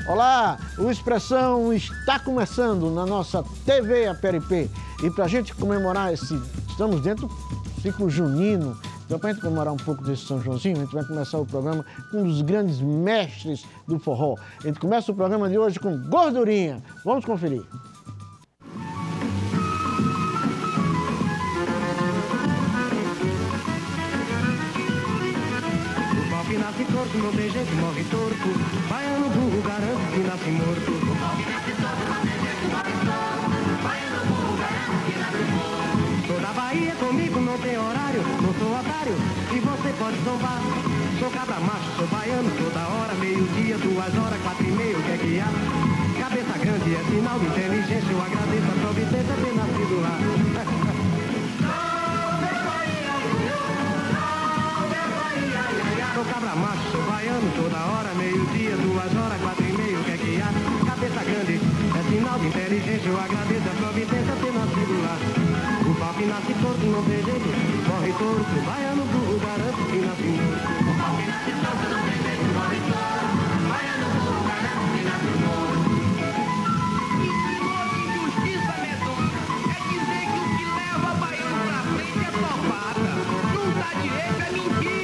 Olá, o Expressão está começando na nossa TV APRP. E para a gente comemorar estamos dentro do ciclo junino, então para a gente comemorar um pouco desse São Joãozinho, a gente vai começar o programa com um dos grandes mestres do forró. A gente começa o programa de hoje com Gordurinha. Vamos conferir. Que nasce torto, não tem jeito, morre torto. Baiano burro, garanto que nasce morto. O pau que nasce torto, não tem jeito, morre torto. Baiano burro, garanto que nasce morto. Sou da Bahia, comigo não tem horário. Não sou otário, e você pode zombar. Sou cabra macho, sou baiano toda hora. Meio-dia, 2 horas, 4h30, o que é que há? Cabeça grande é sinal de inteligência. Eu agradeço a providência ter nascido lá. Sou cabra macho, sou baiano toda hora, meio-dia, 2 horas, 4h30, o que é que há? Cabeça grande, é sinal de inteligência, eu agradeço a providência ter nascido lá. O pau que nasce torto não tem jeito, morre torto, baiano burro, garanto que nasce morto. O pau que nasce torto não tem jeito, morre torto, baiano burro, garanto que nasce morto. Injustiça, Neto, é dizer que o que leva baiano pra frente é topada, não tá direito, é mentira.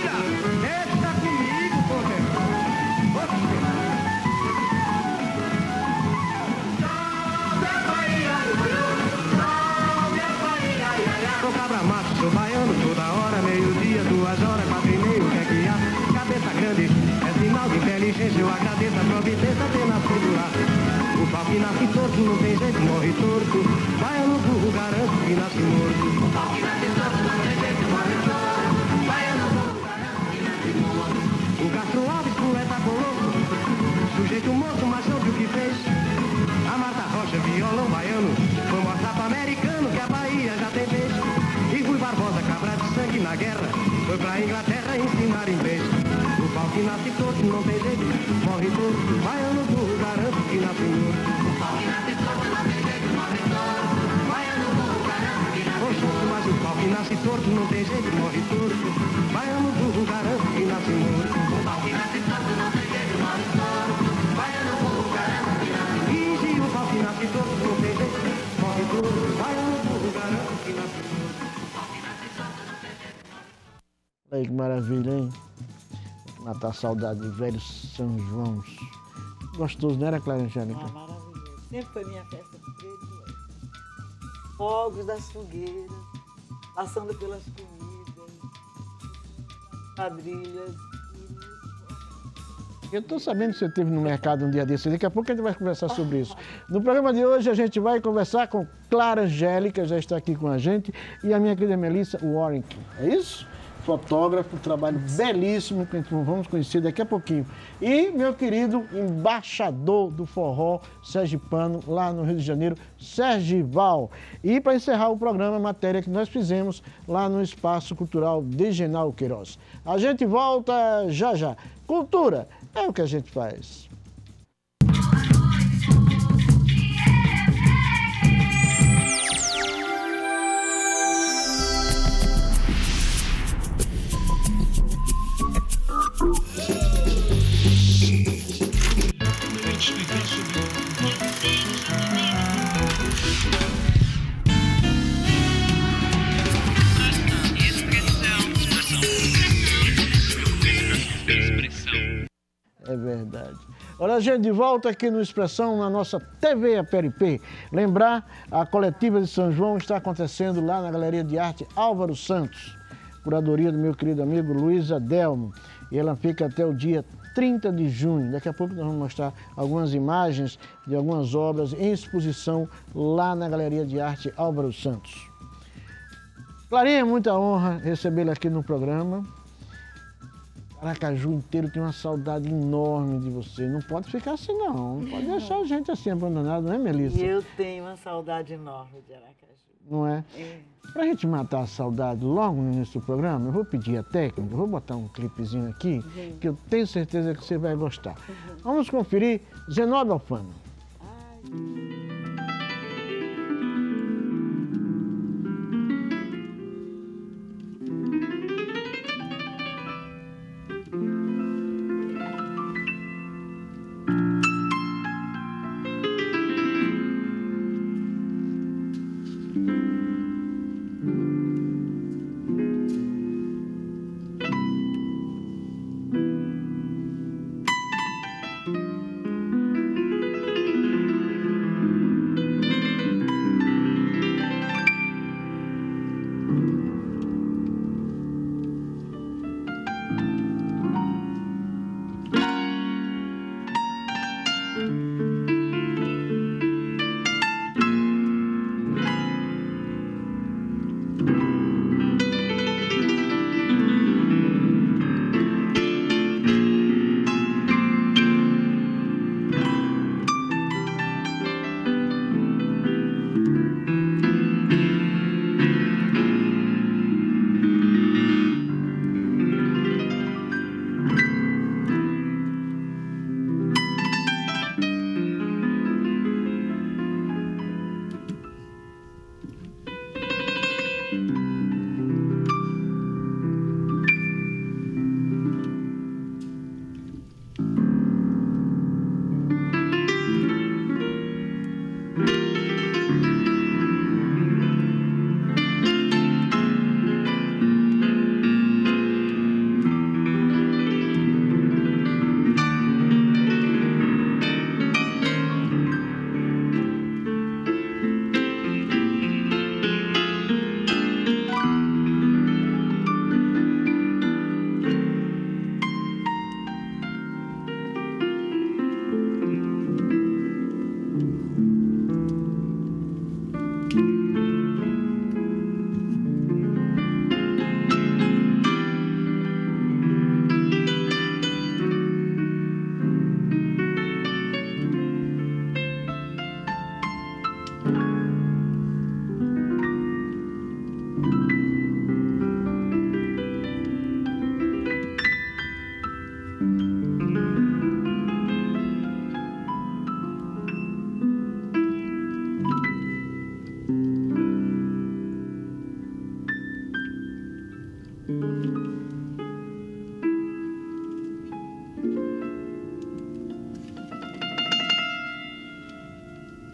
Sou cabra macho, sou baiano toda hora, meio-dia, 2 horas, 4h30, o que é que há? Cabeça grande, é sinal de inteligência, eu agradeço a providência ter nascido lá. O pau que nasce torto, não tem jeito, morre torto. Baiano burro, garanto que nasce morto. O pau que nasce torto, não tem jeito, morre torto. Baiano burro, garanto que nasce morto. O Castro Alves, poeta colosso, sujeito morto, mas soube o que fez. A Marta Rocha, violão baiano, foi mostrar pro americano que a Bahia já tem vez. E Rui Barbosa, cabra de sangue na guerra, foi pra Inglaterra ensinar inglês. O pau que nasce torto, não tem jeito, morre torto. Baiano burro, garanto que nasce morto. O pau que nasce torto, não tem jeito, morre torto. Baiano burro, garanto que nasce morto. Mas o pau que nasce torto, não tem jeito, morre torto. Baiano burro, garanto que nasce morto. O pau que nasce torto, não tem jeito, morre torto. Baiano burro, garanto que nasce morto. E o pau que nasce torto, não tem jeito, morre torto. Baiano burro, garanto que nasce morto. Aí que maravilha, hein? Matar a saudade de velhos São João. Gostoso, não era, Clara Angélica? Ah, maravilhoso. Sempre foi minha festa predileta. Fogos das fogueiras, passando pelas comidas, quadrilhas. Eu estou sabendo que você esteve no mercado um dia desse. Daqui a pouco a gente vai conversar sobre isso. No programa de hoje a gente vai conversar com Clara Angélica, já está aqui com a gente, e a minha querida Melissa Warwick. É isso? Fotógrafo, trabalho belíssimo que vamos conhecer daqui a pouquinho. E meu querido embaixador do forró sergipano lá no Rio de Janeiro, Sergival. E para encerrar o programa, a matéria que nós fizemos lá no Espaço Cultural de Genal Queiroz. A gente volta já já. Cultura é o que a gente faz. É verdade. Olha, a gente de volta aqui no Expressão, na nossa TV APRP. Lembrar, a coletiva de São João está acontecendo lá na Galeria de Arte Álvaro Santos, curadoria do meu querido amigo Luiz Adelmo. E ela fica até o dia 30 de junho. Daqui a pouco nós vamos mostrar algumas imagens de algumas obras em exposição lá na Galeria de Arte Álvaro Santos. Clarinha, muita honra recebê-la aqui no programa. Aracaju inteiro tem uma saudade enorme de você. Não pode ficar assim, não. Não pode deixar a gente assim abandonado, não é, Melissa? E eu tenho uma saudade enorme de Aracaju. Não é? Pra gente matar a saudade logo no início do programa, eu vou pedir a técnica, eu vou botar um clipezinho aqui, que eu tenho certeza que você vai gostar. Vamos conferir Zenóbio Alfano. Ai.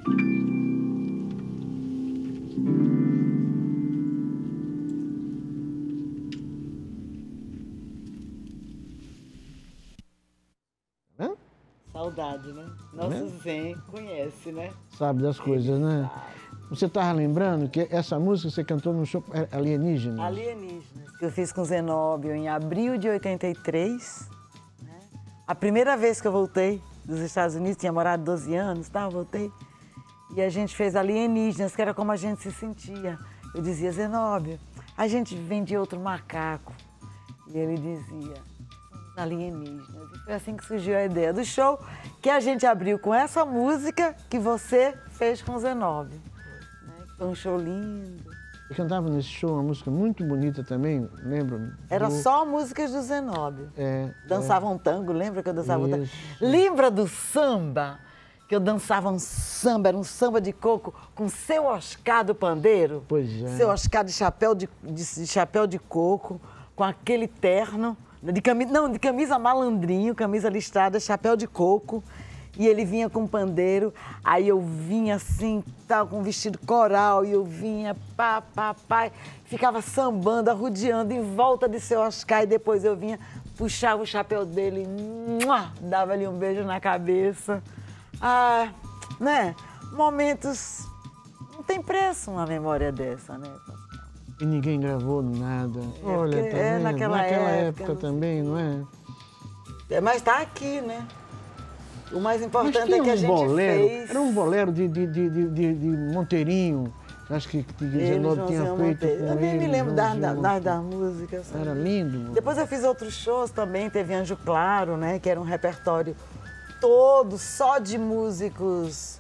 Saudade, né? Nosso Zen conhece, né? Sabe das coisas, né? Você estava lembrando que essa música você cantou no show Alienígenas? Alienígenas, que eu fiz com Zenóbio em abril de 83. Né? A primeira vez que eu voltei dos Estados Unidos, tinha morado 12 anos, tá? Voltei. E a gente fez Alienígenas, que era como a gente se sentia. Eu dizia, Zenóbio, a gente vem de outro macaco. E ele dizia, somos alienígenas. E foi assim que surgiu a ideia do show, que a gente abriu com essa música que você fez com o Zenóbio. Né? Foi um show lindo. Eu cantava nesse show uma música muito bonita também, lembra? Era só músicas do Zenóbio. Dançava um tango, lembra que eu dançava um tango? Lembra do samba? Que eu dançava um samba, era um samba de coco com seu Oscar do pandeiro. Pois é. Seu Oscar de chapéu de coco, com aquele terno, de camisa malandrinho, camisa listrada, chapéu de coco. E ele vinha com pandeiro, aí eu vinha assim, tal, com um vestido coral, e eu vinha, pá, ficava sambando, arrodeando em volta de seu Oscar, e depois eu vinha, puxava o chapéu dele, dava-lhe um beijo na cabeça. Ah, né? Momentos, não tem preço uma memória dessa, né? E ninguém gravou nada. Olha, também, naquela época também, não é? Mas tá aqui, né? O mais importante é que a gente fez... Era um bolero de Monteirinho, acho que Zenóbio tinha feito com Eu nem me lembro das músicas. Era lindo. Depois eu fiz outros shows também, teve Anjo Claro, né? Que era um repertório todo só de músicos,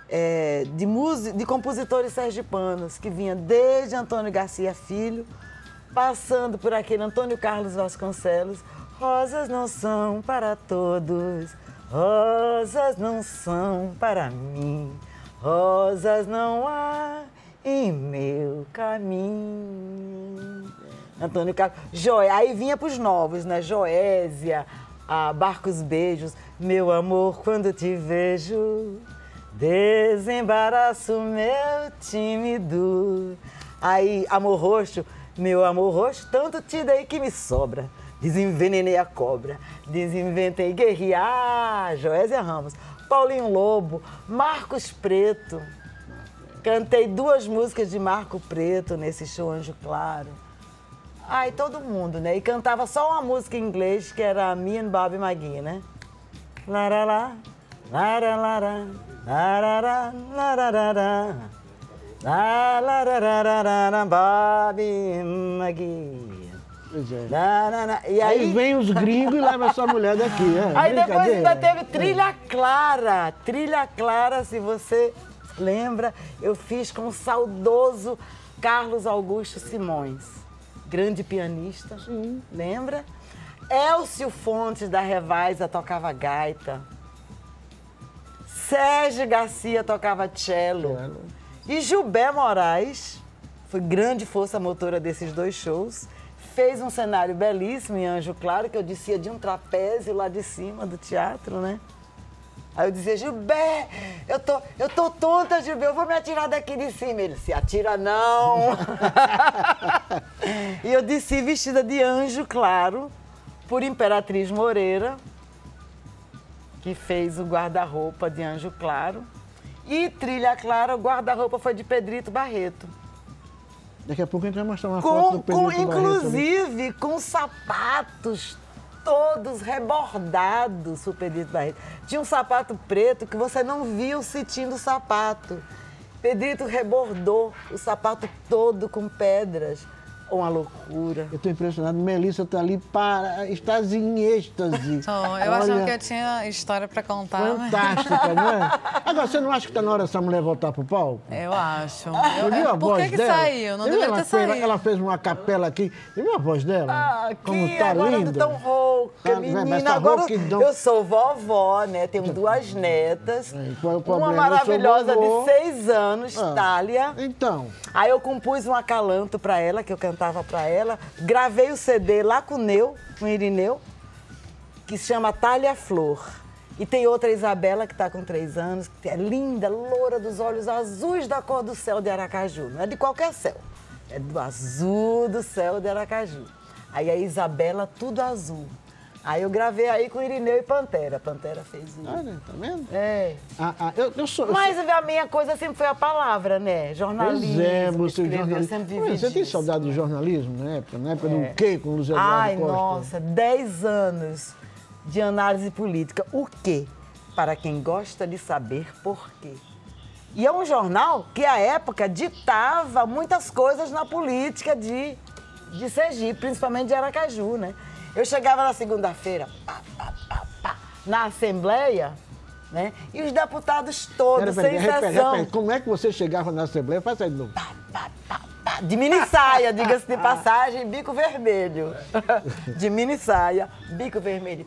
de compositores sergipanos, que vinha desde Antônio Garcia Filho, passando por aquele Antônio Carlos Vasconcelos. Rosas não são para todos, rosas não são para mim, rosas não há em meu caminho. Antônio Carlos, aí vinha para os novos, né? Joésia, Barcos Beijos, meu amor, quando te vejo, desembaraço meu tímido. Aí, Amor Roxo, meu amor roxo, tanto te dei que me sobra. Desenvenenei a cobra, desinventei guerrear, Joésia Ramos, Paulinho Lobo, Marcos Preto. Cantei 2 músicas de Marco Preto nesse show Anjo Claro. Ai, todo mundo, né? E cantava só uma música em inglês, que era Me and Bobby McGee, né? Larará, larará, larará, larará, larará, Bobby McGee. Pois é. E aí vem os gringos e levam essa mulher daqui. Aí depois ainda teve Trilha Clara. Trilha Clara, se você lembra, eu fiz com o saudoso Carlos Augusto Simões. Grande pianista, lembra? Elcio Fontes da Revaiza tocava gaita. Sérgio Garcia tocava cello. E Gilberto Moraes, foi grande força motora desses 2 shows, fez um cenário belíssimo em Anjo Claro, que eu descia de um trapézio lá de cima do teatro, né? Aí eu dizia, Gilberto, eu tô tonta, Gilberto, eu vou me atirar daqui de cima. Ele, se atira não. E eu desci vestida de Anjo Claro, por Imperatriz Moreira, que fez o guarda-roupa de Anjo Claro. E Trilha Clara, o guarda-roupa foi de Pedrito Barreto. Daqui a pouco a gente vai mostrar uma foto do Pedrito Barreto. Inclusive, com sapatos todos rebordados, o Pedrito Barreto. Tinha um sapato preto que você não via o cetim do sapato. Pedrito rebordou o sapato todo com pedras. Uma loucura. Eu estou impressionado. Melissa está ali estás em êxtase. Eu achava que eu tinha história para contar. Fantástica, não é? Agora, você não acha que está na hora dessa mulher voltar pro palco? Eu acho. Por que saiu? Não deveria ter saído. Ela fez uma capela aqui. Você viu a voz dela? Como tá agora linda. Eu tô tão rouca, menina. Agora eu sou vovó, né? Tenho 2 netas. Uma maravilhosa de 6 anos, Thalia. Então. Aí eu compus um acalanto para ela, que eu cantava para ela. Gravei o CD lá com o Irineu, que se chama Thalia Flor. E tem outra Isabela, que está com 3 anos, que é linda, loura, dos olhos azuis da cor do céu de Aracaju. Não é de qualquer céu, é do azul do céu de Aracaju. Aí a Isabela, tudo azul. Aí eu gravei aí com Irineu e Pantera. Pantera fez o... Olha, tá vendo? É. Mas a minha coisa sempre foi a palavra, né? Jornalismo. Pois é, você Eu sempre vivi Você tem disso. saudade do jornalismo na época? Na época do quê com o Luiz Eduardo Ai, Costa? nossa, 10 anos de análise política. O quê? Para quem gosta de saber por quê. E é um jornal que, à época, ditava muitas coisas na política de Sergipe, principalmente de Aracaju, né? Eu chegava na segunda-feira, na Assembleia, né? E os deputados todos, sem exceção. Repete. Como é que você chegava na Assembleia? Faz aí de novo. De mini saia, diga-se de passagem, bico vermelho. De mini saia, bico vermelho,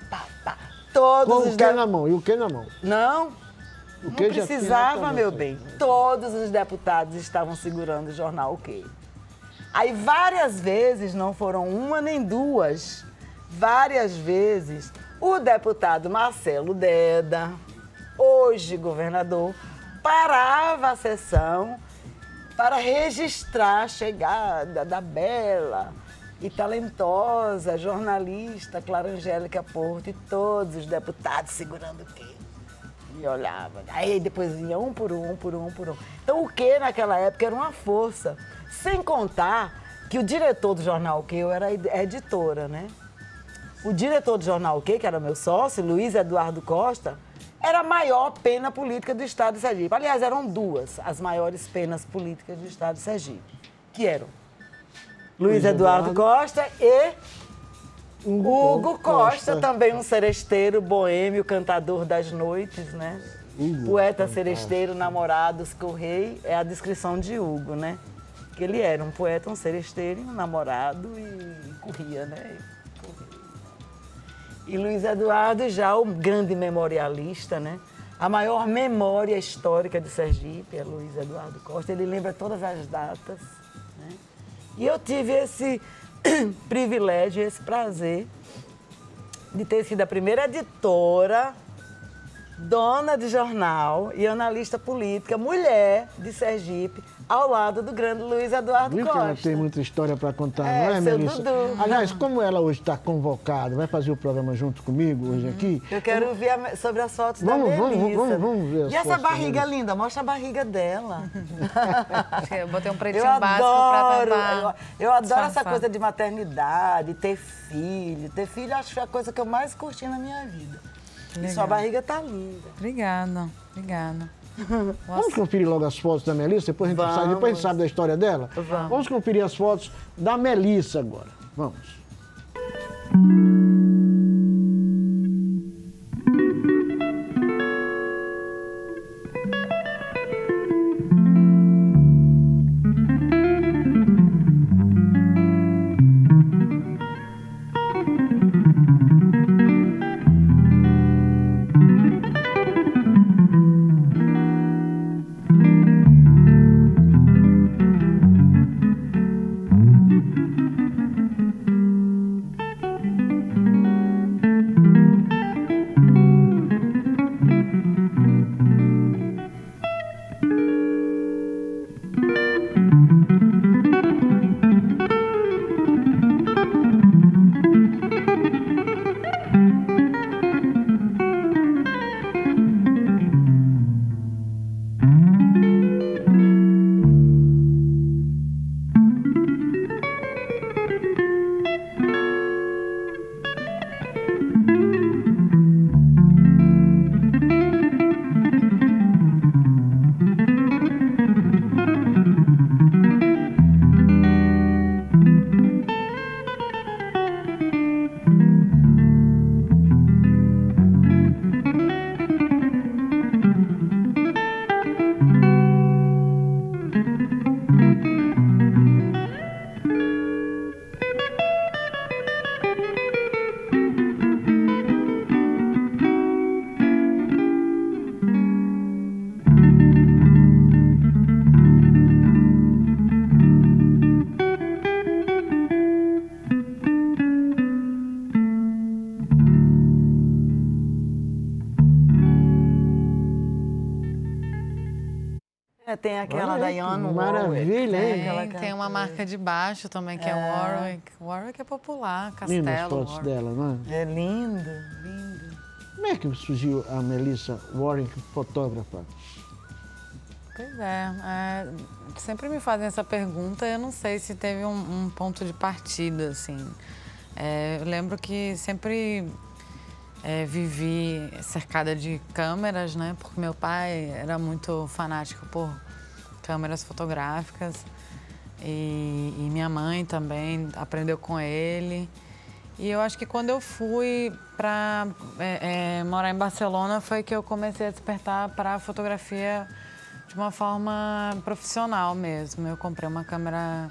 Todos Com o que na mão? E o que na mão? Não, O não que já precisava, tinha meu bem. Todos os deputados estavam segurando o jornal O Quê. Aí várias vezes, não foram uma nem duas, várias vezes, o deputado Marcelo Deda, hoje governador, parava a sessão para registrar a chegada da bela e talentosa jornalista Clara Angélica Porto e todos os deputados segurando o quê? E olhava. Aí depois vinha um por um. Então o quê naquela época era uma força. Sem contar que o diretor do jornal O Quê, eu era editora, né? O diretor do jornal O Quê, que era meu sócio, Luiz Eduardo Costa, era a maior pena política do estado de Sergipe. Aliás, eram 2 as maiores penas políticas do estado de Sergipe, que eram Luiz Eduardo Costa e Hugo Costa, também um seresteiro, boêmio, cantador das noites, né? Poeta, seresteiro, namorados com o rei, é a descrição de Hugo, né? Que ele era um poeta, um seresteiro, um namorado e corria, né? E Luiz Eduardo já o grande memorialista, né? A maior memória histórica de Sergipe é Luiz Eduardo Costa. Ele lembra todas as datas, né? E eu tive esse privilégio, esse prazer de ter sido a primeira editora, dona de jornal e analista política, mulher de Sergipe, ao lado do grande Luiz Eduardo Viu Costa. que ela tem muita história para contar, É, não é, seu Melissa? Dudu. Aliás, como ela hoje está convocada, vai fazer o programa junto comigo hoje aqui? Eu quero ouvir sobre as fotos Vamos da Melissa. vamos ver as E essa fotos da barriga Melissa. linda? Mostra a barriga dela. Eu botei um pretinho Eu básico pra adoro, tentar eu adoro essa disfarçar. coisa de maternidade, ter filho. Ter filho acho que foi a coisa que eu mais curti na minha vida. E Legal. sua barriga tá linda. Obrigada. Vamos conferir logo as fotos da Melissa, depois a gente sabe da história dela? Vamos conferir as fotos da Melissa agora. Vamos. Tem aquela Olha da aí, que Dionne maravilha, hein? Tem uma marca de baixo também, que é Warwick. Warwick é popular, Lindas castelo. fotos Warwick. dela, não é? É lindo, lindo. Como é que surgiu a Melissa Warwick, fotógrafa? Pois sempre me fazem essa pergunta, eu não sei se teve um ponto de partida, assim. Eu lembro que sempre vivi cercada de câmeras, né? Porque meu pai era muito fanático por câmeras fotográficas e minha mãe também aprendeu com ele. E eu acho que quando eu fui para morar em Barcelona foi que eu comecei a despertar para a fotografia de uma forma profissional mesmo. Eu comprei uma câmera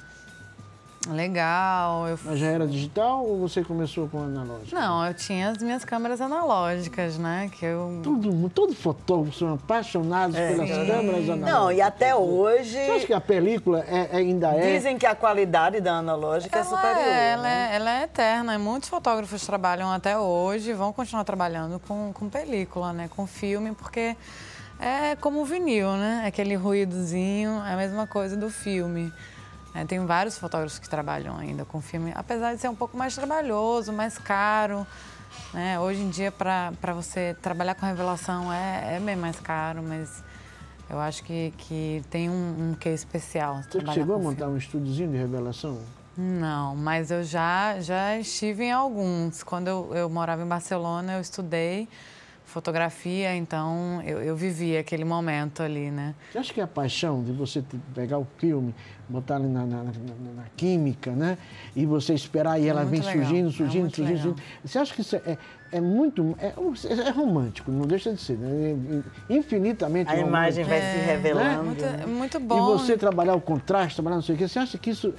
legal. Mas já era digital ou você começou com analógico? Não, eu tinha as minhas câmeras analógicas, né? Que eu... Todo fotógrafo são apaixonados pelas câmeras analógicas. Não, e até hoje... Você acha que a película ainda é? Dizem que a qualidade da analógica é superior. Ela é eterna. E muitos fotógrafos trabalham até hoje, vão continuar trabalhando com película, né? Com filme, porque é como o vinil, né? Aquele ruídozinho, é a mesma coisa do filme. Tem vários fotógrafos que trabalham ainda com filme, apesar de ser um pouco mais trabalhoso, mais caro. Né? Hoje em dia, para você trabalhar com revelação, é bem mais caro, mas eu acho que tem um quê especial. Você chegou a montar um estúdiozinho de revelação? Não, mas eu já estive em alguns. Quando eu morava em Barcelona, eu estudei fotografia, então eu vivi aquele momento ali, né? Você acha que é a paixão de você pegar o filme, botar ali na química, né? E você esperar e ela vem surgindo. Você acha que isso é muito... É romântico, não deixa de ser, né? Infinitamente romântico. A imagem vai se revelando. Muito bom. E você trabalhar o contraste, trabalhar não sei o quê, você acha que isso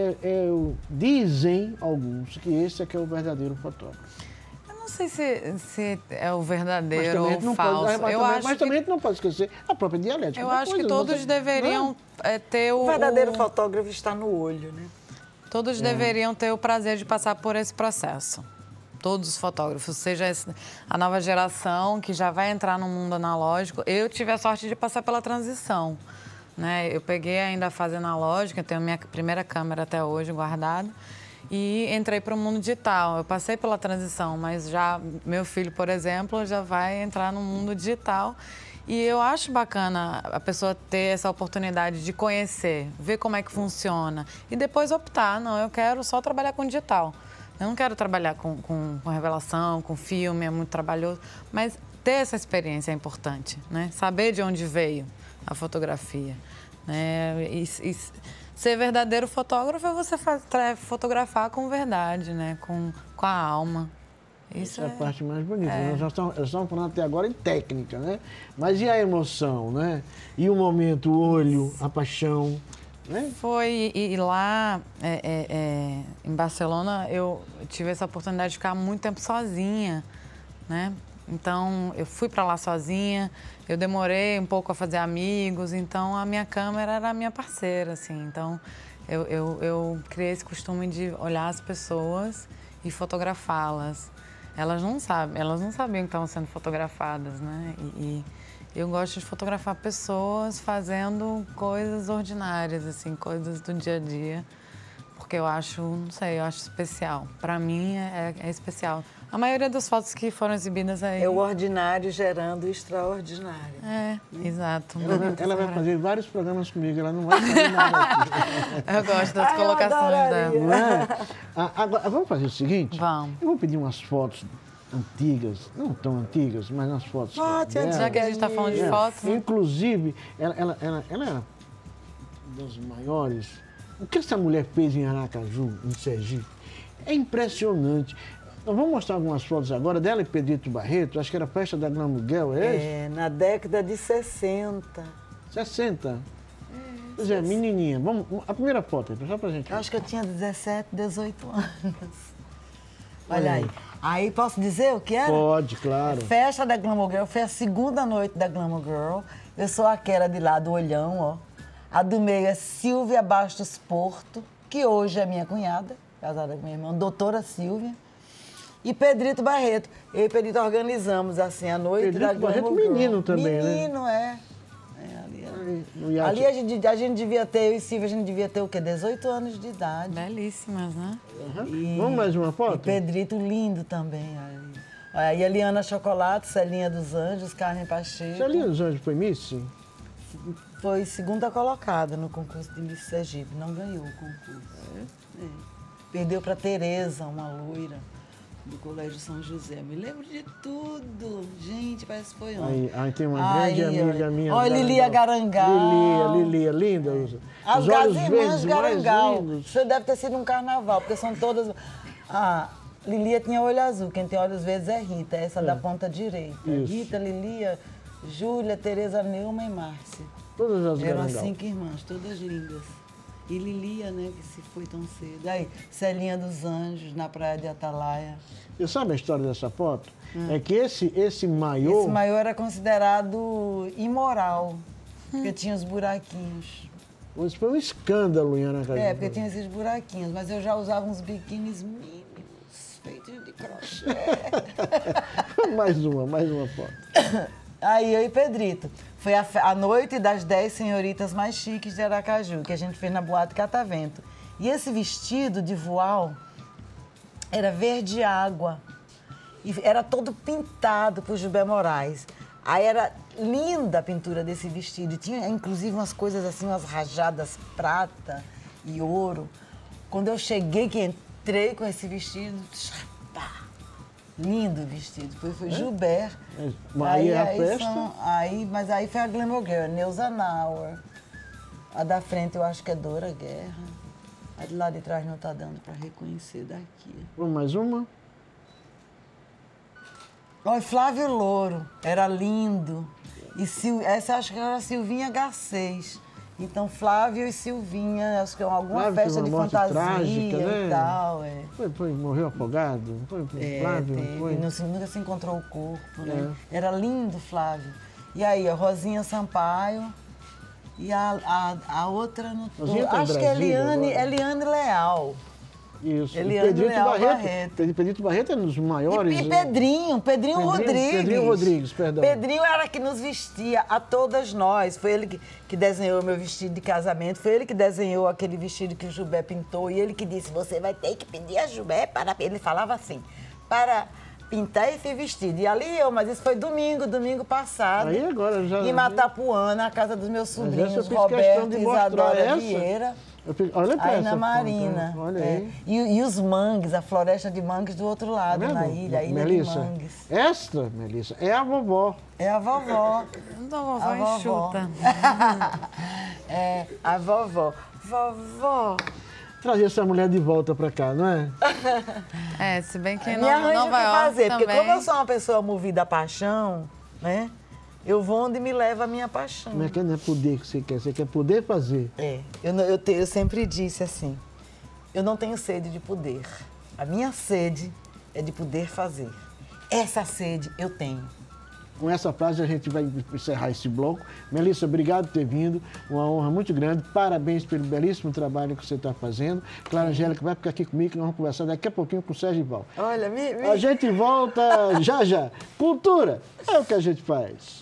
dizem alguns que esse é que é o verdadeiro fotógrafo? Não sei se é o verdadeiro ou falso. Mas também a gente não pode esquecer a própria dialética. Eu acho que todos deveriam ter o... O verdadeiro fotógrafo está no olho, né? Todos deveriam ter o prazer de passar por esse processo. Todos os fotógrafos, seja a nova geração que já vai entrar no mundo analógico. Eu tive a sorte de passar pela transição, né? Eu peguei ainda a fase analógica, tenho a minha primeira câmera até hoje guardada. E entrei para o mundo digital. Eu passei pela transição, mas já meu filho, por exemplo, já vai entrar no mundo digital. E eu acho bacana a pessoa ter essa oportunidade de conhecer, ver como é que funciona e depois optar. Não, eu quero só trabalhar com digital. Eu não quero trabalhar com revelação, com filme, é muito trabalhoso. Mas ter essa experiência é importante, né? Saber de onde veio a fotografia, né? Ser verdadeiro fotógrafo é você fotografar com verdade, né? Com a alma. Essa é a parte mais bonita. Nós já estamos falando até agora em técnica, né? Mas e a emoção, né? E o momento, o olho, a paixão, né? Foi, e lá em Barcelona eu tive essa oportunidade de ficar muito tempo sozinha, né? Então, eu fui para lá sozinha, eu demorei um pouco a fazer amigos, então a minha câmera era a minha parceira, assim. Então, eu criei esse costume de olhar as pessoas e fotografá-las. Elas não sabiam que estavam sendo fotografadas, né? E eu gosto de fotografar pessoas fazendo coisas ordinárias, assim, coisas do dia a dia, porque eu acho, não sei, eu acho especial. Para mim é especial. A maioria das fotos que foram exibidas aí... É o ordinário gerando o extraordinário. Exato. Ela vai fazer vários programas comigo, ela não vai fazer nada aqui. Eu gosto das colocações dela. Não é? Agora, vamos fazer o seguinte? Vamos. Eu vou pedir umas fotos antigas, não tão antigas, mas umas fotos dela. Já que a gente está falando de fotos... Né? Inclusive, ela era das maiores. O que essa mulher fez em Aracaju, em Sergipe, é impressionante. Nós vamos mostrar algumas fotos agora dela e Pedrito Barreto, acho que era a festa da Glamour Girl, é isso? Na década de 60. 60? Pois é, menininha. Vamos, a primeira foto, só pra gente ver. Eu acho que eu tinha 17, 18 anos. Olha aí. Aí posso dizer o que era? Pode, claro. Festa da Glamour Girl, foi a segunda noite da Glamour Girl. Eu sou aquela de lá do olhão, ó. A do meio é Silvia Bastos Porto, que hoje é minha cunhada, casada com minha irmã, doutora Silvia. E Pedrito Barreto. Eu e Pedrito organizamos, assim, a noite Pedrito da Glamour Barreto, Girl. menino também, menino, né? Ali, no iate. Ali a gente devia ter, eu e Silvia, a gente devia ter o quê? 18 anos de idade. Belíssimas, né? Uhum. Vamos mais uma foto? E Pedrito lindo também. Aí a Eliana Chocolate, Celinha dos Anjos, Carmen Pacheco. Celinha dos Anjos foi Miss? Foi segunda colocada no concurso de Miss Sergipe, não ganhou o concurso. É. Perdeu para Tereza, uma loira do Colégio São José. Me lembro de tudo. Gente, parece que foi ontem. Aí tem uma grande amiga minha. Olha, Lilia Garangal. Lilia, linda. As irmãs Garangal. Isso deve ter sido um carnaval, porque são todas... Lilia tinha olho azul, quem tem olhos verdes é Rita, essa da ponta direita. Isso. Rita, Lilia, Júlia, Tereza, Neuma e Márcia. Todas as Eram Garangal. 5 irmãs, todas lindas. E Lilia, né, que se foi tão cedo. Aí, Celinha dos Anjos, na praia de Atalaia. Você sabe a história dessa foto? É que esse maiô... Esse maiô era considerado imoral, porque tinha os buraquinhos. Isso foi um escândalo em Aracaju. É, porque tinha esses buraquinhos, mas eu já usava uns biquínis mínimos, feitos de crochê. mais uma foto. Aí eu e Pedrito. Foi a noite das 10 senhoritas mais chiques de Aracaju, que a gente fez na Boate Catavento. E esse vestido de voal era verde água. E era todo pintado por Gilbert Moraes. Aí era linda a pintura desse vestido. E tinha, inclusive, umas coisas assim, umas rajadas prata e ouro. Quando eu cheguei, que entrei com esse vestido... Lindo o vestido. Foi Gilbert. Mas aí é a festa? Mas aí foi a Glamour Girl, Neuza Nauer. A da frente eu acho que é Dora Guerra. A de lá de trás não tá dando para reconhecer daqui. Vamos mais uma? Olha, Flávio Louro, era lindo. E essa acho que era Silvinha Garcês. Então, Flávio e Silvinha, acho que é alguma Flávio festa de fantasia trágica, né? e tal. É. Morreu afogado? Foi Flávio? Nunca se encontrou o corpo, né? Era lindo, Flávio. E aí, a Rosinha Sampaio e a outra... Acho que é Eliane Leal. Isso. Eliane Pedrito Leal Barreto. Pedrito Barreto é um dos maiores. E Pedrinho Rodrigues. Pedrinho Rodrigues, perdão. Pedrinho era que nos vestia a todas nós. Foi ele que desenhou meu vestido de casamento. Foi ele que desenhou aquele vestido que o Gilbert pintou. E ele que disse, você vai ter que pedir a Gilbert para... Ele falava assim, para pintar esse vestido. E ali mas isso foi domingo passado. Aí agora já... Em Matapuã, na casa dos meus sobrinhos, questão Roberto de e mostrar Isadora essa. Vieira. Olha pra Aí essa na foto, Marina. olha aí. E os mangues, a floresta de mangues do outro lado, na ilha, a ilha Melissa, de mangues. Esta, Melissa, é a vovó. É a vovó. Então, vovó enxuta. É, a vovó. Vovó. Trazer essa mulher de volta pra cá, não é? É, se bem que Me arranja o Nova que York fazer, também... porque como eu sou uma pessoa movida à paixão, né? Eu vou onde me leva a minha paixão. Mas não é poder que você quer poder fazer. É, eu sempre disse assim, eu não tenho sede de poder. A minha sede é de poder fazer. Essa sede eu tenho. Com essa frase a gente vai encerrar esse bloco. Melissa, obrigado por ter vindo. Uma honra muito grande. Parabéns pelo belíssimo trabalho que você está fazendo. Clara Angélica vai ficar aqui comigo que nós vamos conversar daqui a pouquinho com o Sérgio Val. Olha, A gente volta já. Cultura é o que a gente faz.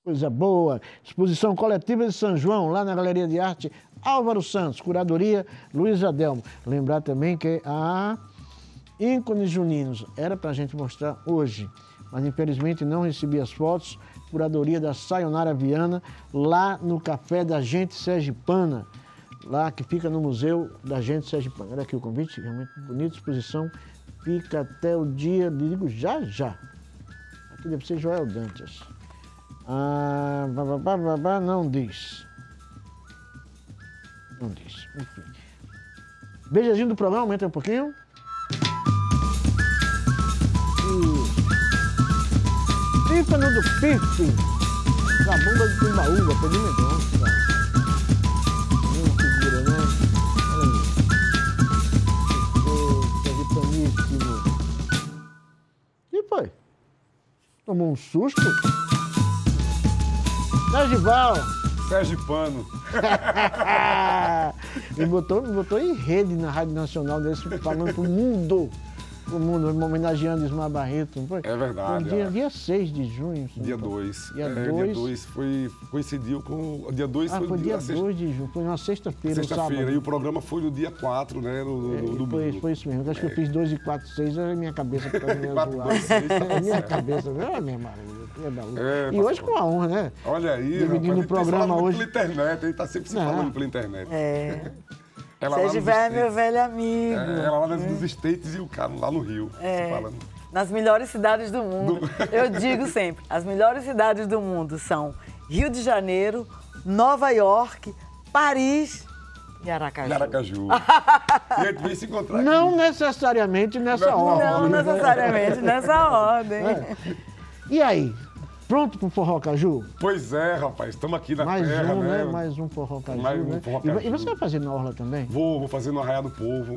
Coisa boa. Exposição coletiva de São João, lá na Galeria de Arte Álvaro Santos. Curadoria Luiz Adelmo. Lembrar também que a Ícones Juninos era para a gente mostrar hoje, mas infelizmente não recebi as fotos. Curadoria da Sayonara Viana, lá no Café da Gente Sergipana, lá que fica no Museu da Gente Sergipana. Olha aqui o convite, realmente bonita exposição. Fica até o dia, digo já. Aqui deve ser Joel Dantas. Não diz. Não diz. Enfim. Beijadinho do programa, aumenta um pouquinho. Tímpano do Pife. Zabumba de Timbaúba, Pedro Mendonça. Uma figura, né? Olha aí. Sergipaníssimo. O que foi? Tomou um susto? Sergival. Sergipano. Me botou em rede na Rádio Nacional desse, falando pro mundo, homenageando Ismar Barreto, não foi? É verdade. Foi dia 6 de junho. Dia 2. Dia Dia 2 coincidiu com... Dia 2 foi dia 2 de junho, foi uma sexta-feira, Sexta-feira, e o programa foi no dia 4, né? No domingo. Foi isso mesmo. Acho que eu fiz 2 e 4, 6, a minha cabeça tá meio 4, 2, 6, tá minha certo. cabeça, minha maravilha. E passou. hoje com a honra, né? Olha aí, Dividindo o programa hoje. Pela internet, ele tá sempre se falando pela internet. Sergival é meu velho amigo. Ela lá nos States e o cara lá no Rio, se falando. Nas melhores cidades do mundo. Eu digo sempre, as melhores cidades do mundo são Rio de Janeiro, Nova York, Paris e Aracaju. E a gente veio se encontrar aqui. Não necessariamente nessa ordem. Não necessariamente nessa ordem. E aí? Pronto pro Forró Caju? Pois é, rapaz, estamos aqui na Mais terra, um, né? Mais um Forró Caju, Mais um né? Forró Caju. E você vai fazer na Orla também? Vou fazer no Arraial do Povo,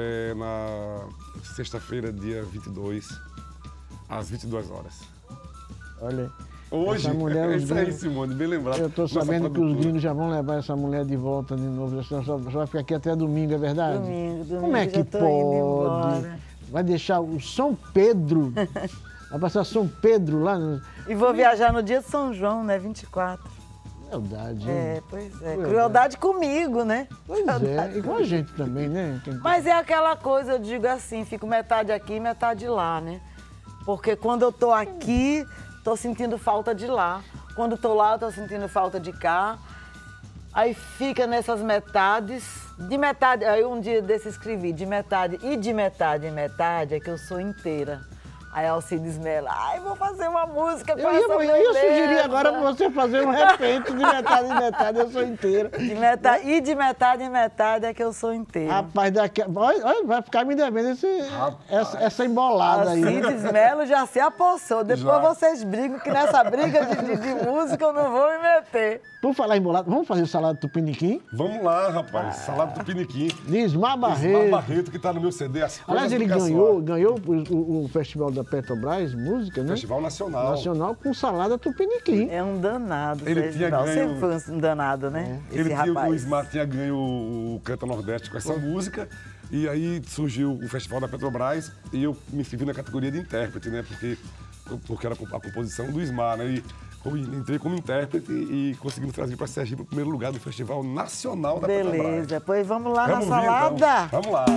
na sexta-feira, dia 22, às 22 horas. Olha, Hoje, essa mulher, é isso aí, Simone, bem lembrado. Eu tô sabendo que os gringos já vão levar essa mulher de volta de novo, só vai ficar aqui até domingo, é verdade? Domingo, Como é que já tô indo pode? embora. Vai deixar o São Pedro, vai passar São Pedro lá no... E vou viajar no dia de São João, né? 24. Crueldade. Pois é. Crueldade comigo, né? Pois é, e com a gente também, né? Mas é aquela coisa, eu digo assim, fico metade aqui e metade lá, né? Porque quando eu tô aqui, tô sentindo falta de lá. Quando tô lá, eu tô sentindo falta de cá. Aí fica nessas metades, de metade, aí um dia desse escrevi, de metade em metade é que eu sou inteira. Aí a Alcides Mello, vou fazer uma música com essa beleza. Eu sugeri agora pra você fazer um repente de metade em metade, eu sou inteira. De metade em metade é que eu sou inteira. Rapaz, olha, vai ficar me devendo essa embolada aí. Alcides Mello já se apossou. Depois vocês brigam, que nessa briga de música eu não vou me meter. Por falar em bolado, vamos fazer salada tupiniquim? Vamos lá, rapaz, salada tupiniquim. De Ismar Barreto. Ismar Barreto, que tá no meu CD. Aliás, ele ganhou o festival da Petrobras, música, né? Festival Nacional. Nacional com salada tupiniquim. É um danado. Ele tinha ganho... Sempre foi um danado, né? O Ismar tinha ganho o Canta Nordeste com essa música. E aí surgiu o Festival da Petrobras e eu me inscrevi na categoria de intérprete, né? Porque era a composição do Ismar, né? E entrei como intérprete e conseguimos trazer para Sergipe o primeiro lugar do Festival Nacional da Petrobras. Beleza, pois vamos lá na salada. Então. Vamos lá.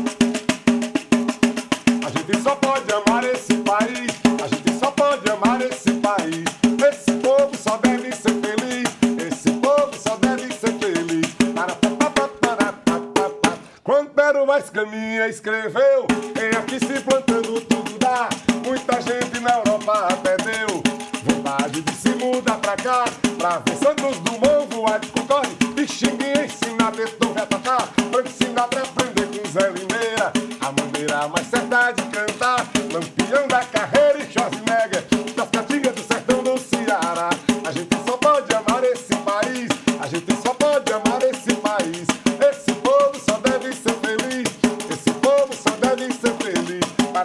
A gente só pode amar esse país, a gente só pode amar esse país. Esse povo só deve ser feliz, esse povo só deve ser feliz. Quando Pero Vaz Caminha escreveu, em aqui se plantando tudo dá. Muita gente na Europa até deu vontade de se mudar pra cá, pra ver Santos Dumont voar de concorre, Pixinguinha ensina Beethoven a tocar, Frank Sinatra aprender com Zé Limeira, a maneira mais certa de cantar, Lampião da Carreira e Schwarzenegger, das Caatingas do sertão do Ceará. A gente só pode amar esse país, a gente só pode amar esse país. Esse povo só deve ser feliz, esse povo só deve ser feliz.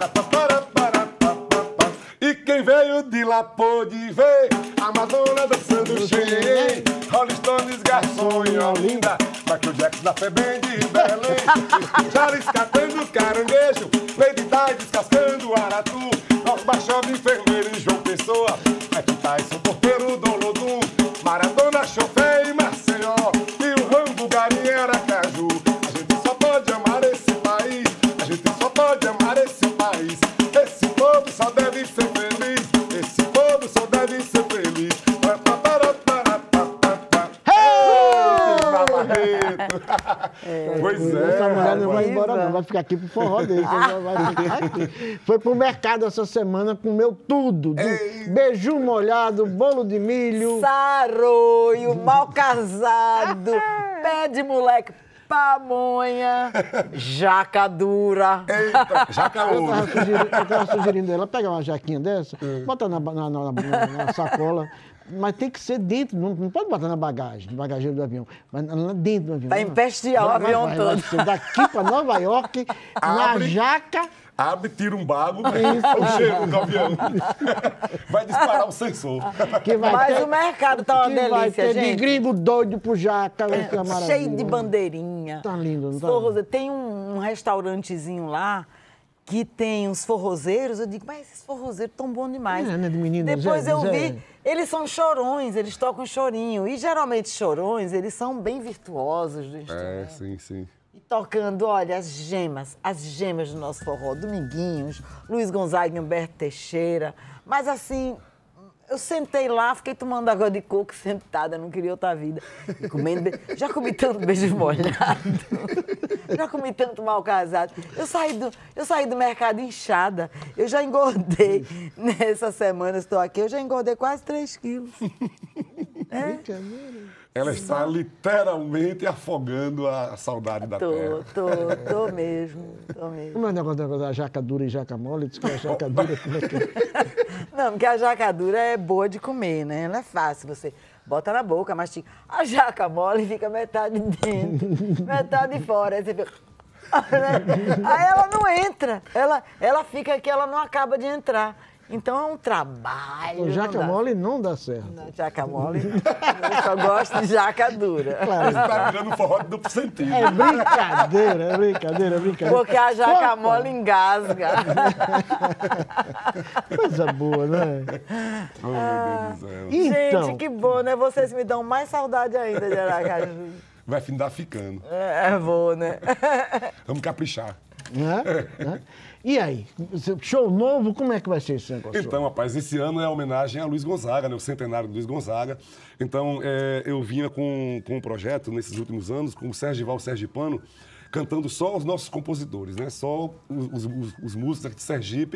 E quem veio de lá pôde ver a Madonna dançando cheio, Rolling Stones, garçom em Olinda, Michael Jackson da Febem de Belém, Charles catando caranguejo, Lady Di descascando aratu, Osmar Chove, enfermeiro e João Pessoa, Mike Tyson, porteiro, dono Pois Essa mulher não vai Viva. embora, não. Vai ficar aqui pro forró dele. Vai ficar aqui. Foi pro mercado essa semana, comeu tudo. Beiju molhado, bolo de milho. Sarroio, mal casado, pé de moleque, pamonha, jaca dura. Eita, jacaú. Eu tava sugerindo ela pegar uma jaquinha dessa, botar na sacola. Mas tem que ser dentro, não pode botar na bagagem, no bagageiro do avião, mas lá dentro do avião. Pra empestear o avião vai todo. ser daqui para Nova York, na Abre. jaca. Abre, tira um bago, o cheiro do avião. Vai disparar o sensor. Que vai Mas ter, o mercado tá uma que vai delícia, ter de gente. gringo doido pro jaca. Vai ser uma maravilha. Cheio de bandeirinha. Tá lindo, não tá? Forrozeiro. Tem um restaurantezinho lá que tem uns forrozeiros. Eu digo, mas esses forrozeiros tão bons demais. É, né, de menino, Depois Zé- eu Zé- vi, eles são chorões, eles tocam chorinho. E geralmente chorões, eles são bem virtuosos do instrumento. Sim, sim. E tocando, olha, as gemas do nosso forró, Dominguinhos, Luiz Gonzaga e Humberto Teixeira. Mas assim, eu sentei lá, fiquei tomando água de coco sentada, não queria outra vida. E comendo, já comi tanto beijo molhado, já comi tanto mal casado. Eu saí do mercado inchada, eu já engordei. Nessa semana estou aqui, eu já engordei quase 3 quilos. Ela está literalmente afogando a saudade da terra. Tô mesmo. Como é o negócio da jaca dura e jaca mole? Diz que a jaca dura, como é que é? Não, porque a jaca dura é boa de comer, né? Ela é fácil, você bota na boca, mastiga. A jaca mole fica metade dentro, metade fora. Aí você fica... Aí ela não entra, ela fica aqui, ela não acaba de entrar. Então é um trabalho. O jaca não dá. mole não dá certo. Não, jaca mole, eu só gosto de jaca dura. Você está virando um forró de duplo sentido. É brincadeira. Porque a jaca Opa! mole engasga. Coisa boa, né? Oh, meu Deus do céu. Então, Gente, que bom, né? Vocês me dão mais saudade ainda de Aracaju. Vai findar ficando. É bom, né? Vamos caprichar. né? E aí, show novo, como é que vai ser esse negócio? Então, rapaz, esse ano é a homenagem a Luiz Gonzaga, né? O centenário do Luiz Gonzaga. Então, eu vinha com um projeto nesses últimos anos, com o Sergival Sergipano, cantando só os nossos compositores, né? Só os músicos aqui de Sergipe,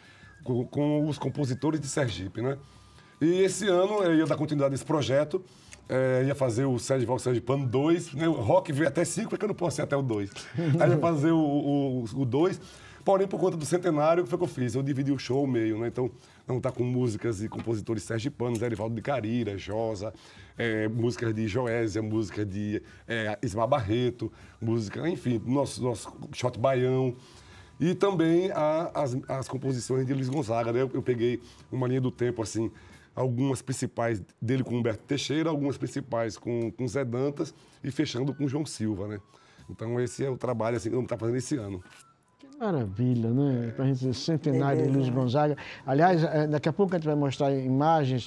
com os compositores de Sergipe, né? E esse ano eu ia dar continuidade a esse projeto, ia fazer o Sergival Sergipano 2, né? O rock veio até 5, porque eu não posso ir até o 2. Aí ia fazer o 2, porém, por conta do centenário, o que foi que eu fiz? Eu dividi o show ao meio, né? Então, vamos estar com músicas e compositores sergipanos, Erivaldo de Carira, Josa, músicas de Joésia, música de Ismar Barreto, música, enfim, nosso shot baião. E também as composições de Luiz Gonzaga, né? Eu peguei uma linha do tempo, assim, algumas principais dele com Humberto Teixeira, algumas principais com Zé Dantas e fechando com João Silva, né? Então, esse é o trabalho, assim, que vamos estar fazendo esse ano. Maravilha, né? Para a gente dizer centenário de Luiz Gonzaga. Aliás, daqui a pouco a gente vai mostrar imagens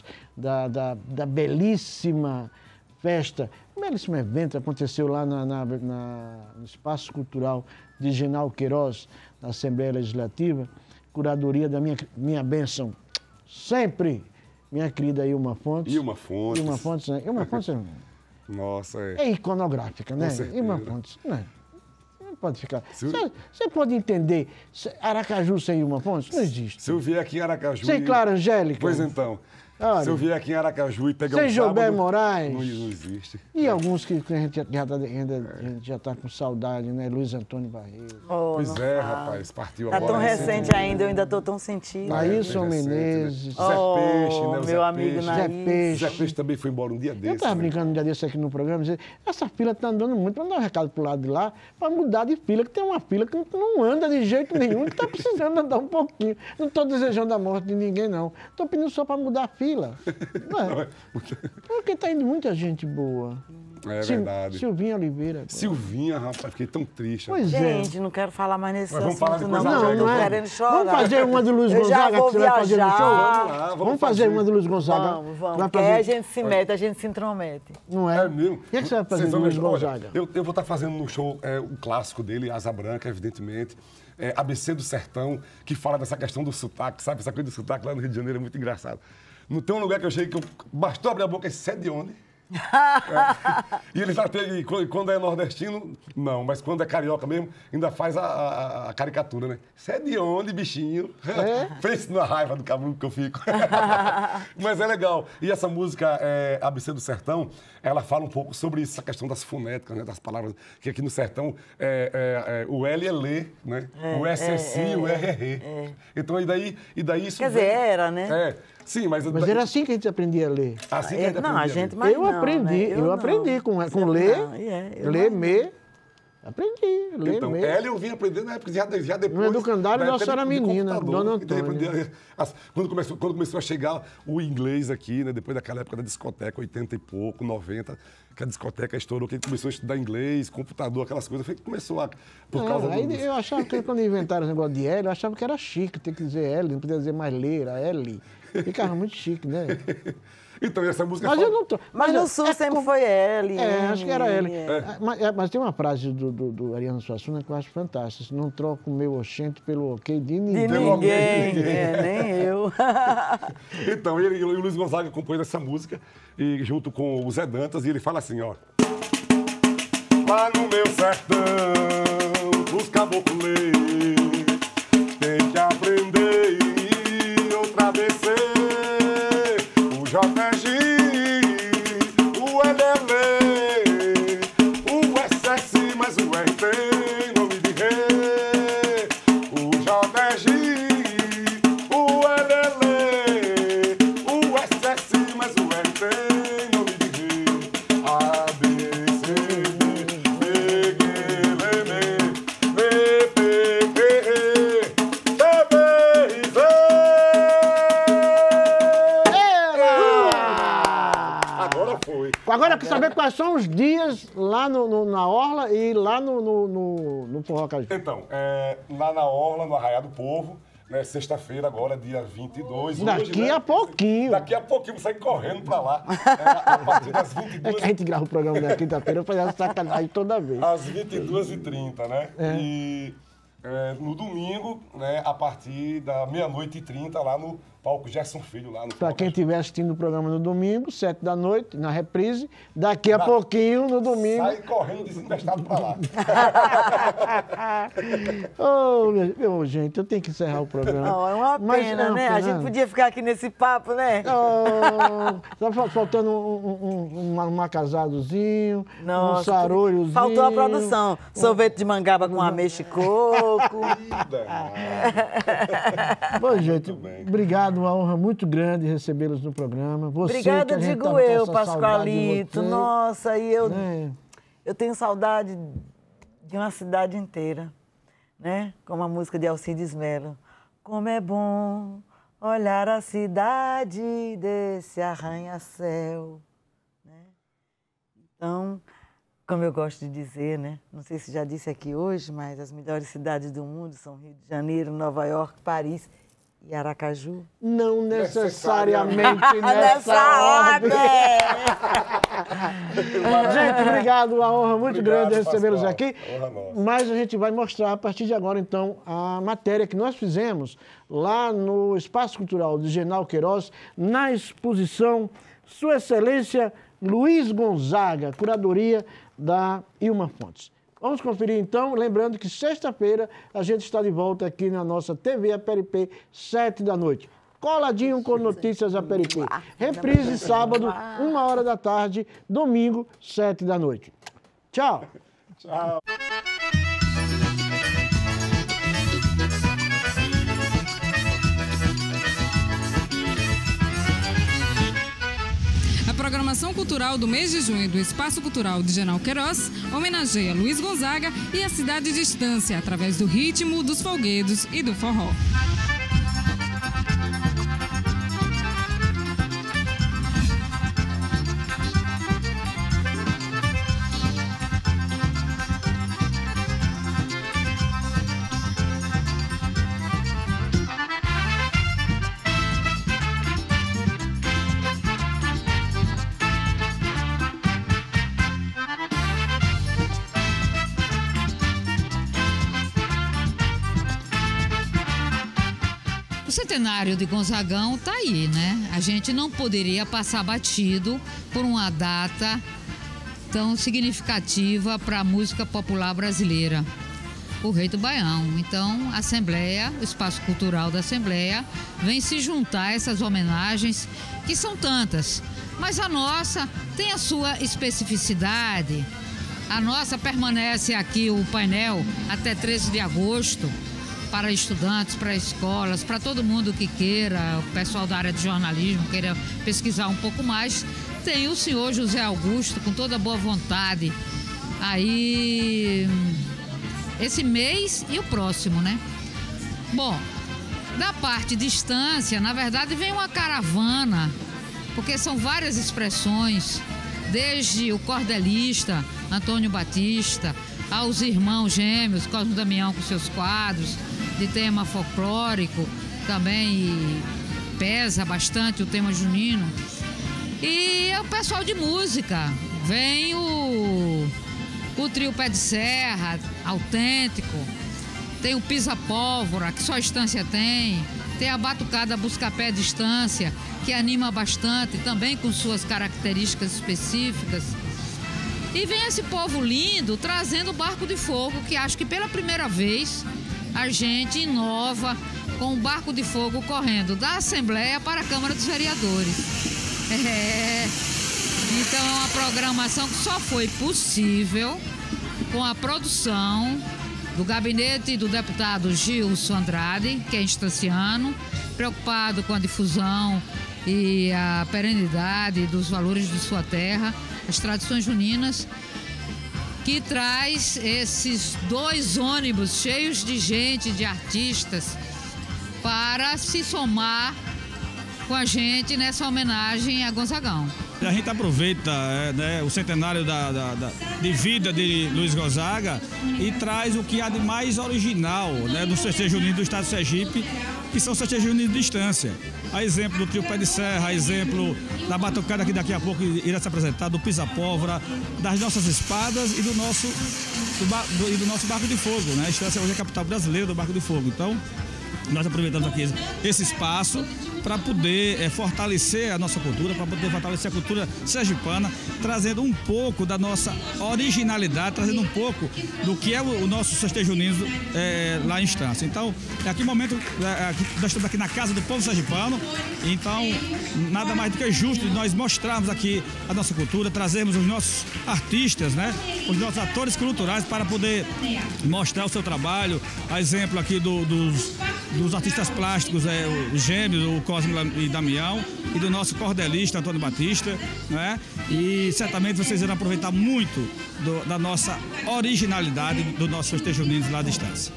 da belíssima festa, belíssimo evento que aconteceu lá no Espaço Cultural de Genal Queiroz, na Assembleia Legislativa, curadoria da minha bênção, sempre, minha querida Ilma Fontes. Ilma Fontes. Ilma Fontes, né? Ilma Fontes Nossa, é iconográfica, né? certeza. Ilma Fontes, né? Não pode ficar. Você pode entender Aracaju sem Ilma Fontes? Não existe. se eu vier aqui em Aracaju... Sem Clara Angélica? Pois então, Olha. se eu vier aqui em Aracaju e pegar Sem um Gilberto sábado... Moraes? Não existe. E alguns que a gente já está com saudade, né? Luiz Antônio Barreto. Pois é, rapaz, partiu Tá agora. tão recente ainda, eu ainda estou tão sentida. Nailson recente, né? Menezes. Zé Peixe, né? O Zé meu amigo Peixe. Zé Naís. Peixe. Zé Peixe também foi embora um dia Eu desse. estava né? brincando um dia desse aqui no programa, dizendo, essa fila está andando muito, vamos dar um recado pro lado de lá, para mudar de fila, que tem uma fila que não anda de jeito nenhum, que está precisando andar um pouquinho. Não estou desejando a morte de ninguém, não. Estou pedindo só para mudar a fila. Não é? Porque está indo muita gente boa. É verdade. Silvinha Oliveira. Pô. Silvinha, rapaz, fiquei tão triste. Pois é. Gente, não quero falar mais nesse Mas vamos falar assunto, depois não. da Não, Jaca, tô vamos. querendo chorar. Vamos fazer uma do Luiz Eu já Gonzaga vou que você vai fazer no show? viajar. Vamos lá, Vamos fazer uma do Luiz Gonzaga. Vamos, Vai porque fazer- aí a gente se mete, a gente se intromete. Não é? É mesmo? O que você vai fazer Vocês do vão Luiz ver, olha, Gonzaga? Eu vou estar fazendo no show o clássico dele, Asa Branca, evidentemente. ABC do Sertão, que fala dessa questão do sotaque, sabe? Essa coisa do sotaque lá no Rio de Janeiro é muito engraçado. Não tem um lugar que eu cheguei que bastou abrir a boca e sei de onde. E ele já teve, quando é nordestino, não, mas quando é carioca mesmo, ainda faz a caricatura, né? Você é de onde, bichinho? Pense na raiva do cabelo que eu fico. Mas é legal. E essa música, ABC do Sertão, ela fala um pouco sobre isso, essa questão das fonéticas, né? Das palavras, que aqui no sertão o L é lê, né? O S é si, o R é rê. Então, e daí isso... Quer dizer, era, né? Sim, mas era assim que a gente aprendia a ler. Assim que a gente Não, a aprendia gente... ler. Mas Eu aprendi com ler, ler, me. Aprendi, ler, então, me. ela eu vim aprender na época, já depois... No educandário, na nossa época era menina, computador, Dona que daí Antônia. aprendi quando começou a chegar o inglês aqui, né? Depois daquela época da discoteca, 80 e pouco, 90, que a discoteca estourou, que a gente começou a estudar inglês, computador, aquelas coisas, foi que começou a... Por causa aí eu achava que quando inventaram esse negócio de L, eu achava que era chique, ter que dizer L, não podia dizer mais ler, era L. Ficava muito chique, né? Então, essa música... Mas eu não tô... Mas no Sul sempre foi L. acho que era L. Mas tem uma frase do Ariano Suassuna que eu acho fantástica. Não troco o meu oxente pelo ok de ninguém. De ninguém, nem eu. Então, e o Luiz Gonzaga compôs essa música, e junto com o Zé Dantas, e ele fala assim, ó. Lá no meu sertão, os caboclos tem que aprender e outra vez ser o JG, o LL, o SS, mas o R tem nome de rei, o JG, o LL, o SS, mas o R tem nome de rei, A, B, C, D, E, G, L, M, P, P, Q, R, T, V, I, Z. Agora foi. Agora eu quero saber quais são os dias lá na Orla e lá no Forró Caju. Então, lá na Orla, no Arraial do Povo, né, sexta-feira, agora, dia 22. Daqui hoje, né? a pouquinho. Daqui a pouquinho, vou sair correndo pra lá. A partir das 22. É que a gente grava o programa da quinta-feira, eu fazia essa sacanagem toda vez. Às 22h30, né? E no domingo, né, a partir da 00h30, lá no palco Gerson Filho, lá no Para quem Palco. estiver assistindo o programa no domingo, 7 da noite, na reprise, daqui a pouquinho, no domingo. Sai correndo desinvestado pra lá. Ô, gente, eu tenho que encerrar o programa. Não, é uma pena, né? A gente podia ficar aqui nesse papo, né? Tá faltando um macasadozinho, um sarolhozinho. Faltou a produção. Sorvete de mangaba com ameixa e coco. Bom, gente, obrigado, uma honra muito grande recebê-los no programa. Você, Obrigada, que a gente digo tava com eu, essa saudade de Pascoalito. você, Nossa, e eu, né? eu tenho saudade de uma cidade inteira, né? Como a música de Alcides Mello. Como é bom olhar a cidade desse arranha-céu, né? Então, como eu gosto de dizer, né? Não sei se já disse aqui hoje, mas as melhores cidades do mundo são Rio de Janeiro, Nova York, Paris e Aracaju. Não necessariamente nessa ordem. Gente, obrigado, uma honra muito Obrigado, grande recebê-los Pascoal. aqui. Honra nossa. Mas a gente vai mostrar a partir de agora, então, a matéria que nós fizemos lá no Espaço Cultural de General Queiroz, na exposição Sua Excelência Luiz Gonzaga, curadoria da Ilma Fontes. Vamos conferir então, lembrando que sexta-feira a gente está de volta aqui na nossa TV Aperipê, 7 da noite. Coladinho com notícias Aperipê. Reprise sábado, 1h da tarde, domingo, 7 da noite. Tchau. Tchau. A programação cultural do mês de junho do Espaço Cultural de General Queiroz homenageia Luiz Gonzaga e a cidade de Estância através do ritmo, dos folguedos e do forró. centenário de Gonzagão tá aí, né? A gente não poderia passar batido por uma data tão significativa para a música popular brasileira, o Rei do Baião. Então, a Assembleia, o Espaço Cultural da Assembleia, vem se juntar a essas homenagens, que são tantas, mas a nossa tem a sua especificidade. A nossa permanece aqui, o painel, até 13 de agosto, para estudantes, para escolas, para todo mundo que queira, o pessoal da área de jornalismo queira pesquisar um pouco mais. Tem o senhor José Augusto, com toda boa vontade, aí esse mês e o próximo, né? Bom, da parte de Estância, na verdade, vem uma caravana, porque são várias expressões, desde o cordelista Antônio Batista, aos irmãos gêmeos, Cosmo Damião com seus quadros, de tema folclórico, também pesa bastante o tema junino. E o pessoal de música, vem o trio Pé de Serra, autêntico, tem o Pisa-Pólvora, que só a Estância tem a Batucada Buscapé de Estância, que anima bastante, também com suas características específicas. E vem esse povo lindo trazendo o Barco de Fogo, que acho que pela primeira vez a gente inova com o Barco de Fogo correndo da Assembleia para a Câmara dos Vereadores. Então é uma programação que só foi possível com a produção do gabinete do deputado Gilson Andrade, que é estanciano, preocupado com a difusão e a perenidade dos valores de sua terra, as tradições juninas, que traz esses 2 ônibus cheios de gente, de artistas, para se somar com a gente nessa homenagem a Gonzagão. A gente aproveita o centenário de vida de Luiz Gonzaga e traz o que há de mais original, dos festejos juninos do estado de Sergipe, que são os festejos juninos de Estância. A exemplo do trio Pé de Serra, a exemplo da batucada que daqui a pouco irá se apresentar, do Pisa-Pólvora, das nossas espadas e do nosso Barco de Fogo. A Estância hoje é a capital brasileira do Barco de Fogo. Então, nós aproveitamos aqui esse espaço para poder fortalecer a nossa cultura, para poder fortalecer a cultura sergipana, trazendo um pouco da nossa originalidade, trazendo um pouco do que é o nosso festejo junino lá em Estância. Então, aqui momento, nós estamos aqui na Casa do Povo Sergipano, então nada mais do que justo de nós mostrarmos aqui a nossa cultura, trazermos os nossos artistas, os nossos atores culturais para poder mostrar o seu trabalho, a exemplo aqui dos artistas plásticos, os gêmeos, o Cosmo e Damião, e do nosso cordelista Antônio Batista, E certamente vocês irão aproveitar muito da nossa originalidade do nosso festejo junino lá de Estância.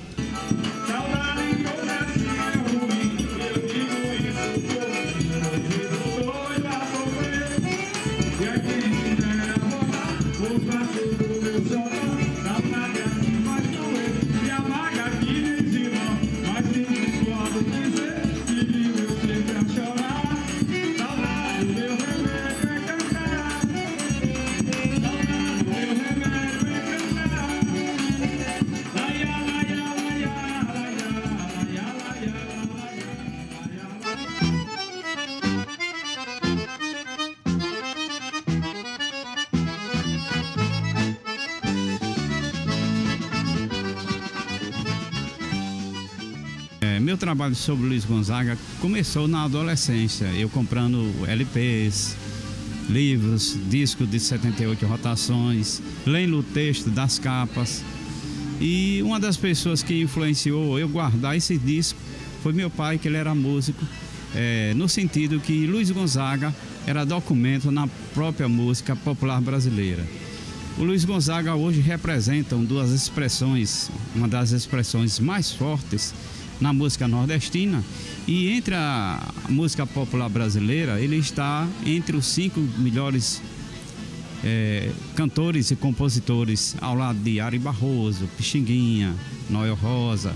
Meu trabalho sobre Luiz Gonzaga começou na adolescência, eu comprando LPs, livros, discos de 78 rotações, lendo o texto das capas. E uma das pessoas que influenciou eu guardar esse disco foi meu pai, que ele era músico, no sentido que Luiz Gonzaga era documento na própria música popular brasileira. O Luiz Gonzaga hoje representa uma das expressões mais fortes na música nordestina, e entre a música popular brasileira ele está entre os 5 melhores cantores e compositores, ao lado de Ari Barroso, Pixinguinha, Noel Rosa,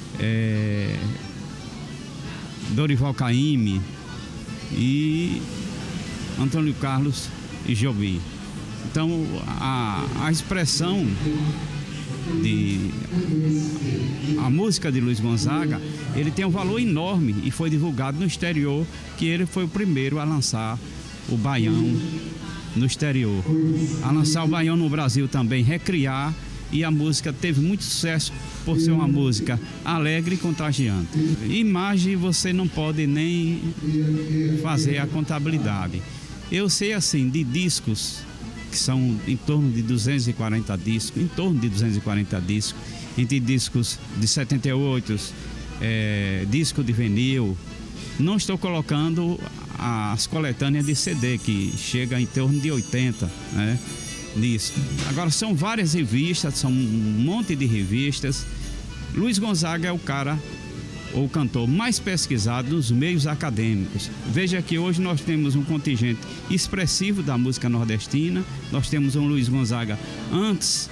Dorival Caymmi e Antônio Carlos e Jobim. Então a expressão a música de Luiz Gonzaga, ele tem um valor enorme e foi divulgado no exterior, que ele foi o primeiro a lançar o baião no exterior. A lançar o baião no Brasil também, recriar, e a música teve muito sucesso por ser uma música alegre e contagiante. Imagem você não pode nem fazer a contabilidade. Eu sei assim, de discos, que são em torno de 240 discos, entre discos de 78, disco de vinil. Não estou colocando as coletâneas de CD, que chega em torno de 80, né, nisso. Agora, são várias revistas, são um monte de revistas. Luiz Gonzaga é o cara, ou cantor mais pesquisado nos meios acadêmicos. Veja que hoje nós temos um contingente expressivo da música nordestina. Nós temos um Luiz Gonzaga antes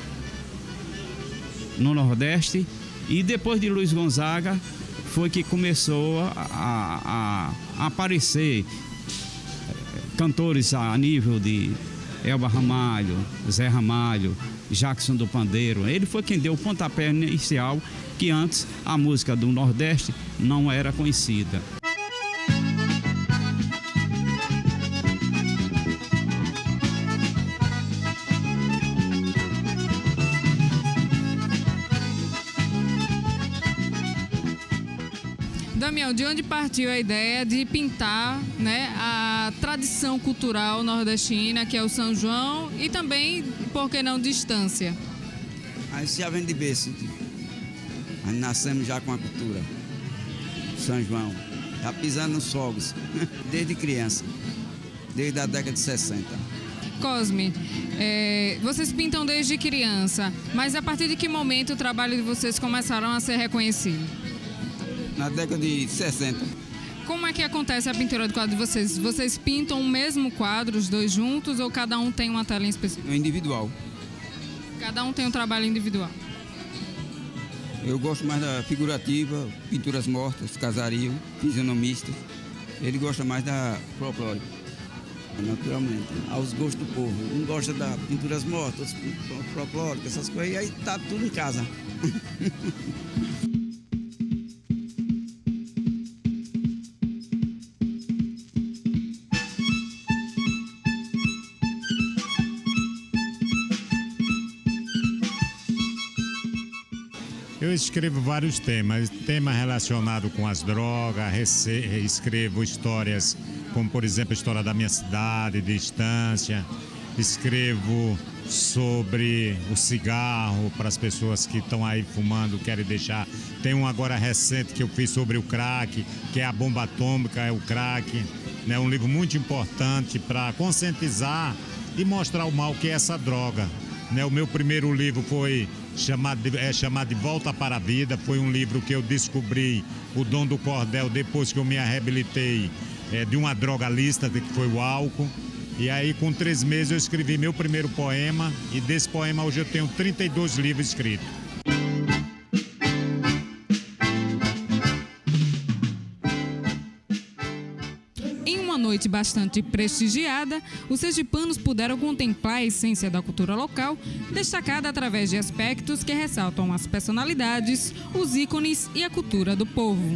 no Nordeste, e depois de Luiz Gonzaga foi que começou a aparecer cantores a nível de Elba Ramalho, Zé Ramalho, Jackson do Pandeiro. Ele foi quem deu o pontapé inicial, que antes a música do Nordeste não era conhecida. Damião, de onde partiu a ideia de pintar, né, a tradição cultural nordestina, que é o São João, e também, por que não, distância? Aí já vem de berço. Nós nascemos já com a cultura. São João. Já pisando nos fogos. Desde criança. Desde a década de 60. Cosme, vocês pintam desde criança, mas a partir de que momento o trabalho de vocês começaram a ser reconhecido? Na década de 60. Como é que acontece a pintura do quadro de vocês? Vocês pintam o mesmo quadro, os dois juntos, ou cada um tem uma tela em específico? É individual. Cada um tem um trabalho individual. Eu gosto mais da figurativa, pinturas mortas, casario, fisionomistas. Ele gosta mais da folclórica, naturalmente, aos gostos do povo. Um gosta da pinturas mortas, folclóricas, essas coisas, e aí tá tudo em casa. Eu escrevo vários temas relacionados com as drogas, escrevo histórias como, por exemplo, a história da minha cidade, distância, escrevo sobre o cigarro para as pessoas que estão aí fumando, querem deixar. Tem um agora recente que eu fiz sobre o crack, que é a bomba atômica, é o crack, né? Um livro muito importante para conscientizar e mostrar o mal que é essa droga. O meu primeiro livro foi chamado de Volta para a Vida. Foi um livro que eu descobri o dom do cordel depois que eu me reabilitei de uma drogalista, que foi o álcool. E aí, com 3 meses, eu escrevi meu primeiro poema, e desse poema hoje eu tenho 32 livros escritos. Noite bastante prestigiada, os sergipanos puderam contemplar a essência da cultura local, destacada através de aspectos que ressaltam as personalidades, os ícones e a cultura do povo.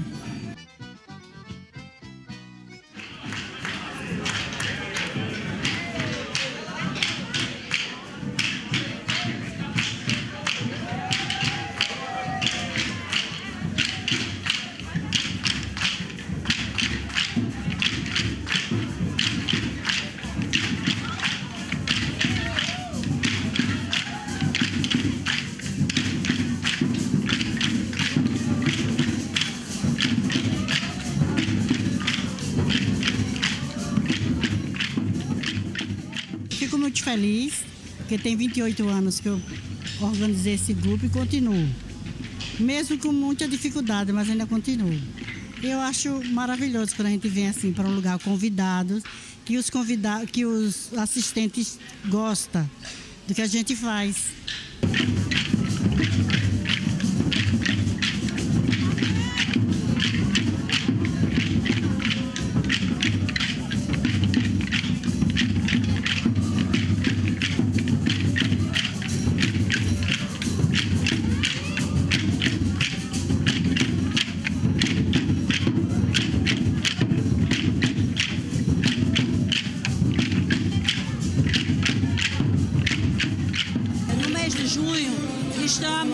Fico muito feliz, porque tem 28 anos que eu organizei esse grupo e continuo. Mesmo com muita dificuldade, mas ainda continuo. Eu acho maravilhoso quando a gente vem assim para um lugar convidados, que os assistentes gostam do que a gente faz.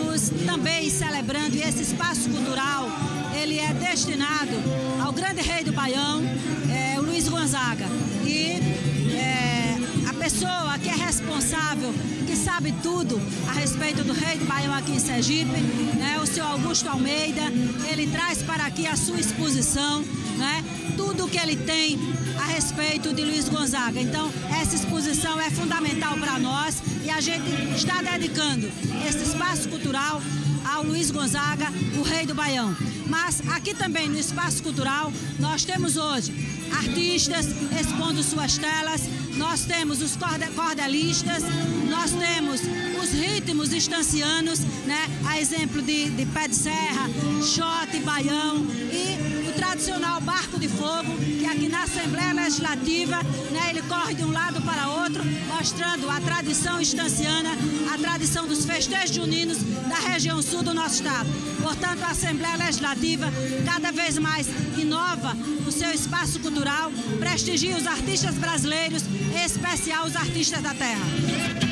estamos também celebrando, e esse espaço cultural, ele é destinado ao grande rei do Baião, o Luiz Gonzaga. E a pessoa que é responsável, que sabe tudo a respeito do rei do Baião aqui em Sergipe, né, o senhor Augusto Almeida, ele traz para aqui a sua exposição, né, tudo o que ele tem a respeito de Luiz Gonzaga. Então, essa exposição é fundamental para nós e a gente está dedicando esse espaço cultural ao Luiz Gonzaga, o rei do Baião. Mas aqui também no espaço cultural nós temos hoje artistas expondo suas telas, nós temos os cordelistas, nós temos os ritmos estancianos, né? A exemplo de pé de serra, xote, baião e o tradicional barco de fogo, que aqui na Assembleia Legislativa, né, ele corre de um lado para outro, mostrando a tradição estanciana, a tradição dos festejos juninos da região sul do nosso estado. Portanto, a Assembleia Legislativa cada vez mais inova o seu espaço cultural, prestigia os artistas brasileiros, em especial os artistas da terra.